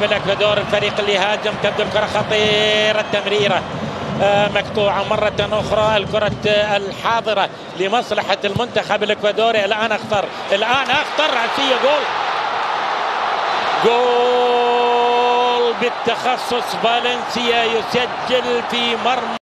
منتخب الاكوادور الفريق اللي هاجم. تبدو الكره خطيره، التمريره مقطوعه مره اخرى. الكره الحاضره لمصلحه المنتخب الاكوادوري. الان اخطر راسيه. جول بالتخصص. فالنسيا يسجل في مرمى